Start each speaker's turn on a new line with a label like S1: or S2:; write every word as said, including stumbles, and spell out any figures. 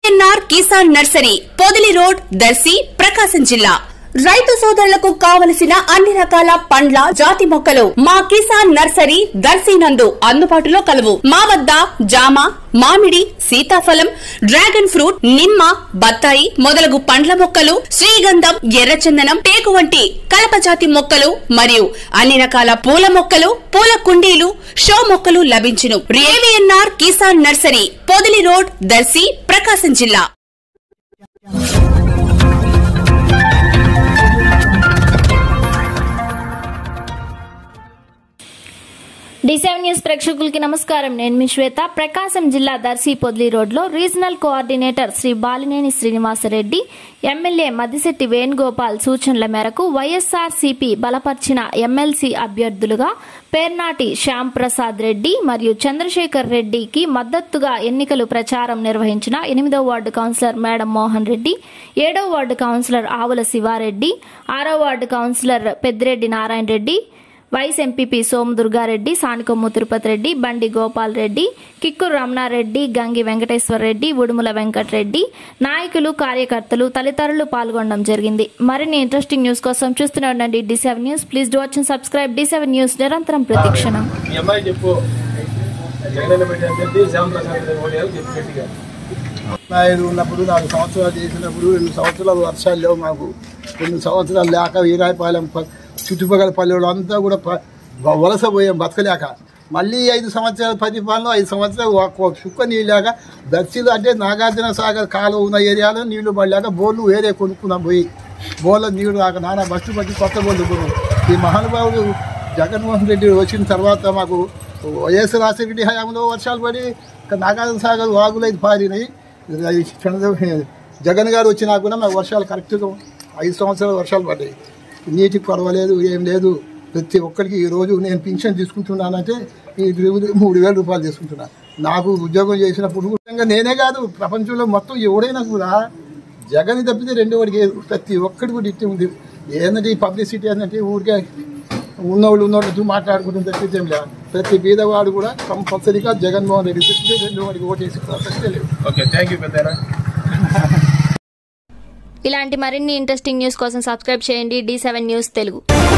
S1: ఏవీఎన్ఆర్ Kisan nursery Podili road Darsi Prakasam జిల్లా రైతు సోదరులకు కావలసిన అన్ని రకాల పండ్ల జాతి మొక్కలు మా కిసాన్ నర్సరీ దర్శి నందు అందుబాటులో కలవు. మా వద్ద జామ, మామిడి, సీతాఫలం, డ్రాగన్ ఫ్రూట్, నిమ్మ, బత్తాయి మొదలగు పండ్ల మొక్కలు, శ్రీగంధం, ఎర్రచందనం, టేకు వంటి కలప జాతి మొక్కలు మరియు అన్ని రకాల పూల మొక్కలు, పూల కుండీలు, షో మొక్కలు లభించును. AVNR Kisan nursery Podili road Darsi Prakasam జిల్లా.
S2: డి సెవెన్ న్యూస్ ప్రేక్షకులకి నమస్కారం. నేను మీ శ్వేత. ప్రకాశం జిల్లా దర్శి పొదిలి రోడ్లో regional coordinator Shri Balineni Srinivasa Reddy, MLA Maddisetty Venugopal సూచనల మేరకు వైఎస్ఆర్ సిపి బలపర్చిన ఎమ్మెల్సీ అభ్యర్థులుగా పేర్నాటి శ్యామ్ ప్రసాద్ రెడ్డి మరియు చంద్రశేఖర్ రెడ్డికి మద్దతుగా ఎన్నికలు ప్రచారం నిర్వహించిన ఎనిమిదో ward councillor madam Mohan Reddy, ఏడో వార్డు కౌన్సిలర్ ఆవుల శివారెడ్డి, ఆరో ward councillor Peddireddy Narayana Reddy, vice MPP Somu Durga Reddy, Sanikommu Tirupati Reddy, Bandi Gopal Reddy, కిక్కురు Ramanareddy, గంగి వెంకటేశ్వర రెడ్డి, ఉడుముల వెంకటరెడ్డి, నాయకులు, కార్యకర్తలు తదితరులు పాల్గొనడం జరిగింది. మరిన్ని ఇంట్రెస్టింగ్ న్యూస్ కోసం చూస్తూనే ఉండండి D seven news. Please do watch and subscribe D seven news. నిరంతరం ప్రతిక్షణం.
S3: నాయుడు ఉన్నప్పుడు నాలుగు సంవత్సరాలు చేసినప్పుడు రెండు సంవత్సరాలు వర్షాలు లేవు. మాకు రెండు సంవత్సరాలు లేక వీరాయపాలెం చుట్టుపక్కల పల్లెలు అంతా కూడా వలస పోయాం బతకలేక. మళ్ళీ ఐదు సంవత్సరాల పరిపాలన ఐదు సంవత్సరాలు చుక్క నీళ్ళు లేక దర్శిలో అంటే నాగార్జున సాగర్ కాలువ ఉన్న ఏరియాలో నీళ్లు పడలేక బోర్లు వేరే కొనుక్కున్నాం. పోయి బోర్ల నీళ్లు రాక నానా బస్సు పట్టి కొత్త బోర్లు కొన్నాం. ఈ మహానుభావుడు జగన్మోహన్ రెడ్డి వచ్చిన తర్వాత మాకు వైఎస్ రాజశేఖర హయాంలో వర్షాలు పడి నాగార్జున సాగర్ వాగులైతే పారినాయి. జగన్ గారు వచ్చినా కూడా మాకు వర్షాలు కరెక్ట్గా ఐదు సంవత్సరాలు వర్షాలు పడ్డాయి. నీటికి పర్వాలేదు, ఏం లేదు. ప్రతి ఒక్కరికి ఈరోజు నేను పింఛన్ తీసుకుంటున్నానంటే ఈ మూడు వేల రూపాయలు తీసుకుంటున్నాను. నాకు ఉద్యోగం చేసినప్పుడు నేనే కాదు, ప్రపంచంలో మొత్తం ఎవడైనా కూడా జగన్ తప్పితే రెండో వాడికి ప్రతి ఒక్కటి కూడా ఇట్టే ఉంది. ఏంటంటే ఈ పబ్లిసిటీ ఏంటంటే ఊరికే ఉన్నవాళ్ళు ఉన్నవాళ్ళు మాట్లాడుకుంటుంది తప్పితే ఏం లేదు. ప్రతి బీదవాడు కూడా కంపల్సరీగా జగన్మోహన్ రెడ్డి తప్పితే రెండో వాడికి ఓటేసి ప్రసక్తే లేదు.
S4: ఓకే, థ్యాంక్ యూ పెద్దనా.
S2: ఇలాంటి మరిన్ని ఇంట్రెస్టింగ్ న్యూస్ కోసం సబ్స్క్రైబ్ చేయండి డి సెవెన్ న్యూస్ తెలుగు.